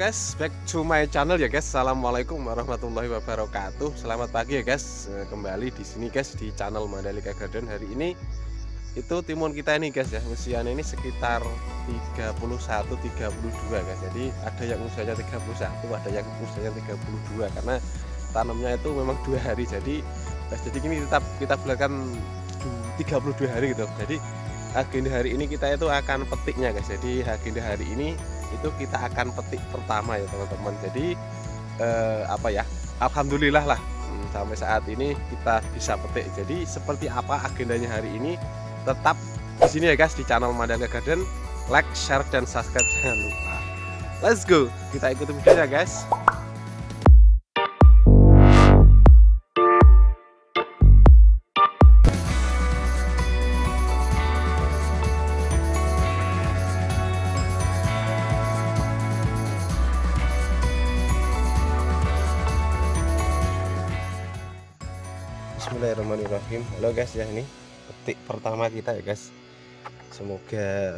guys, back to my channel ya guys. Assalamualaikum warahmatullahi wabarakatuh. Selamat pagi ya guys. Kembali di sini guys di channel Mandalika Garden. Hari ini itu timun kita ini guys ya, usianya ini sekitar 31-32 guys. Jadi ada yang usianya 31, ada yang usianya 32 karena tanamnya itu memang 2 hari. Jadi ini kita bulatkan 32 hari gitu. Jadi agenda hari ini kita itu akan petiknya guys. Jadi agenda hari ini itu kita akan petik pertama ya teman-teman. Jadi alhamdulillah lah sampai saat ini kita bisa petik. Jadi seperti apa agendanya hari ini, tetap di sini ya guys di channel Mandalika Garden. Like, share, dan subscribe jangan lupa. Let's go, kita ikuti videonya guys. Bismillahirrahmanirrahim. Halo guys ya, ini petik pertama kita ya guys. Semoga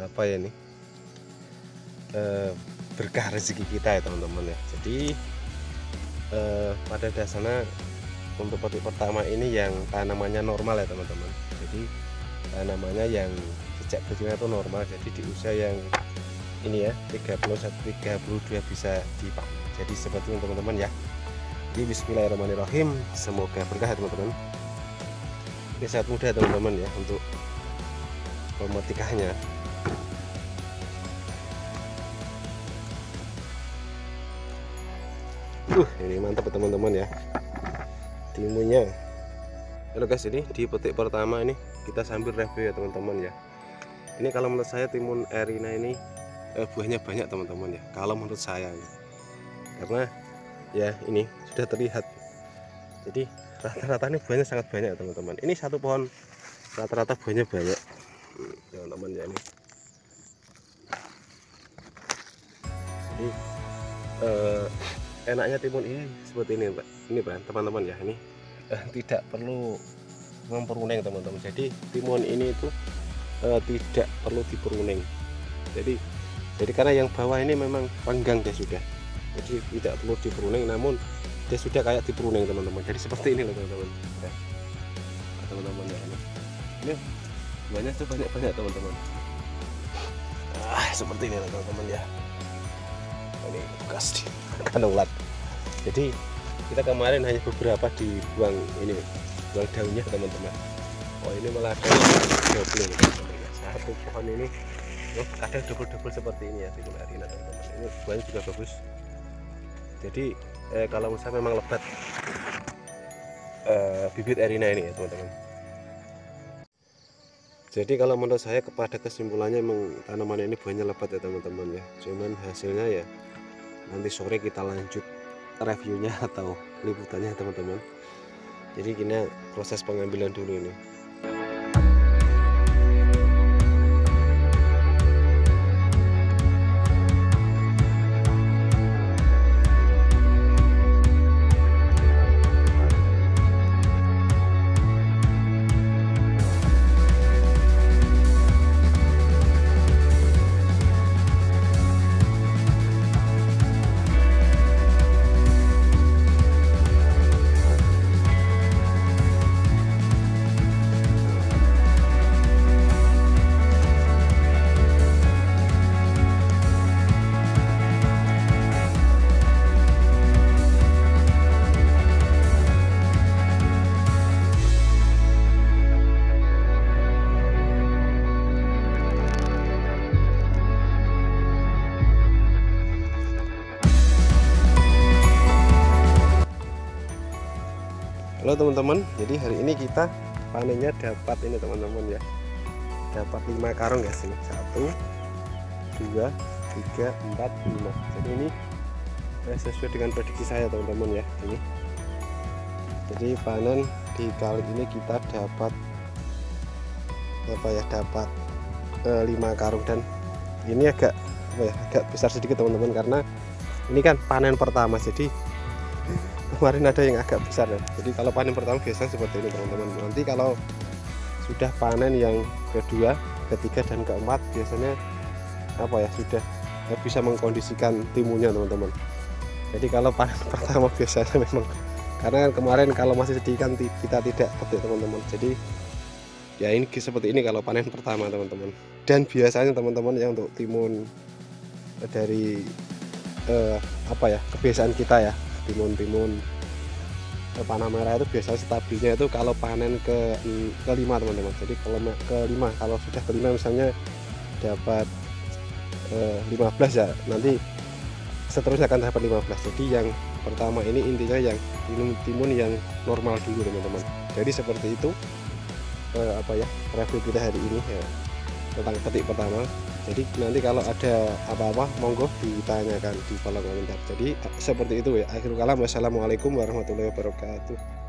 berkah rezeki kita ya teman-teman ya. Jadi pada dasarnya untuk petik pertama ini yang tanamannya normal ya teman-teman. Jadi tanamannya yang sejak berdirinya itu normal. Jadi di usia yang ini ya 31-32 bisa dipanen. Jadi seperti itu teman-teman ya. Jadi bismillahirrahmanirrahim, semoga berkah ya teman-teman. Ini sangat mudah teman-teman ya untuk pemetikannya. Ini mantap teman-teman ya timunnya. Halo guys, ini di petik pertama ini kita sambil review ya teman-teman ya. Ini kalau menurut saya timun Erina ini buahnya banyak teman-teman ya. Kalau menurut saya ini, karena ya ini sudah terlihat. Jadi rata-rata ini buahnya sangat banyak teman-teman. Ini satu pohon rata-rata buahnya banyak teman-teman ya ini. Jadi enaknya timun ini seperti ini Pak. Ini Pak teman-teman ya, ini tidak perlu memperuning teman-teman. Jadi timun ini itu tidak perlu diperuning. Jadi karena yang bawah ini memang panggang dia sudah. Jadi tidak perlu diperuning, namun dia sudah kayak diperuning teman-teman. Jadi seperti ini loh teman-teman ya. Teman-teman ya, ini banyak tuh banyak teman-teman. Seperti ini loh teman-teman ya. Ini bekas dimakan ulat. Jadi kita kemarin hanya beberapa dibuang ini, buang daunnya teman-teman. Oh ini malah ada double teman-teman ya. Satu pohon ini ada double seperti ini ya timun Erina teman-teman. Ini buahnya juga bagus. Jadi kalau misalnya memang lebat bibit Erina ini ya teman-teman. Jadi kalau menurut saya kepada kesimpulannya memang tanaman ini buahnya lebat ya teman-teman ya. Cuman hasilnya ya nanti sore kita lanjut reviewnya atau liputannya teman-teman. Jadi gini proses pengambilan dulu ini. Halo teman-teman, jadi hari ini kita panennya dapat ini teman-teman ya, dapat 5 karung guys ini, 1, 2, 3, 4, 5. Jadi ini sesuai dengan prediksi saya teman-teman ya. Ini jadi panen di kali ini kita dapat dapat 5 karung, dan ini agak besar sedikit teman-teman karena ini kan panen pertama. Jadi kemarin ada yang agak besar ya. Jadi kalau panen pertama biasanya seperti ini teman-teman. Nanti kalau sudah panen yang kedua, ketiga, dan keempat biasanya sudah bisa mengkondisikan timunnya teman-teman. Jadi kalau panen pertama biasanya memang, karena kemarin kalau masih sedih kan kita tidak petik teman-teman. Jadi ya ini seperti ini kalau panen pertama teman-teman. Dan biasanya teman-teman yang untuk timun dari apa ya, kebiasaan kita ya, timun-timun panah merah itu biasanya stabilnya itu kalau panen kelima teman-teman. Jadi kelima, kalau sudah kelima misalnya dapat 15 ya, nanti seterusnya akan dapat 15. Jadi yang pertama ini intinya yang timun yang normal dulu teman-teman. Jadi seperti itu apa ya, review kita hari ini ya tentang petik pertama. Jadi nanti kalau ada apa-apa monggo ditanyakan di kolom komentar. Jadi seperti itu ya. Akhirul kalam, wassalamualaikum warahmatullahi wabarakatuh.